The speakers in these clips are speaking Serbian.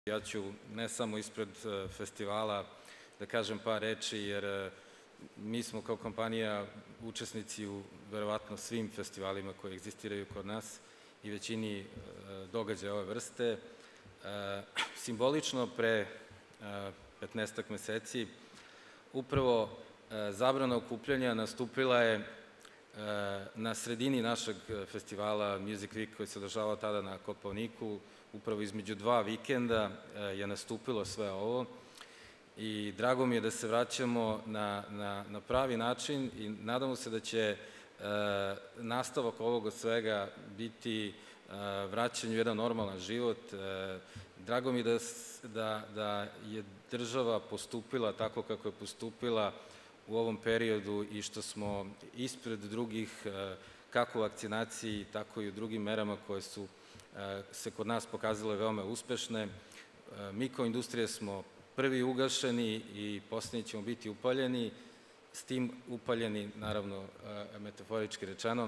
Ja ću ne samo ispred festivala da kažem par reči, jer mi smo kao kompanija učesnici u verovatno svim festivalima koji egzistiraju kod nas i većini događaja ove vrste. Simbolično pre 15 meseci upravo zabrana okupljanja nastupila je na sredini našeg festivala Music Week koji se održavao tada na Kopaoniku. Upravo između dva vikenda je nastupilo sve ovo i drago mi je da se vraćamo na pravi način i nadamo se da će nastavak ovoga svega biti vraćanje u jedan normalan život. Drago mi je da je država postupila tako kako je postupila u ovom periodu i što smo ispred drugih, kako u vakcinaciji, tako i u drugim merama koje su se kod nas pokazale veoma uspešne. Mi kao industrija smo prvi ugašeni i poslednji ćemo biti upaljeni, s tim upaljeni, naravno, metaforički rečeno.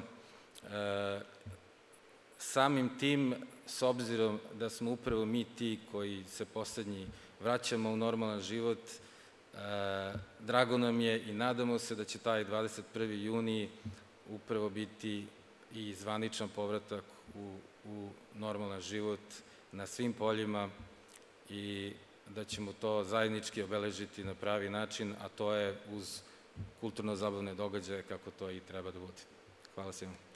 Samim tim, s obzirom da smo upravo mi ti koji se poslednji vraćamo u normalan život, drago nam je i nadamo se da će taj 21. juni upravo biti i zvaničan povratak u normalan život na svim poljima i da ćemo to zajednički obeležiti na pravi način, a to je uz kulturno-zabavne događaje kako to i treba da bude. Hvala svima.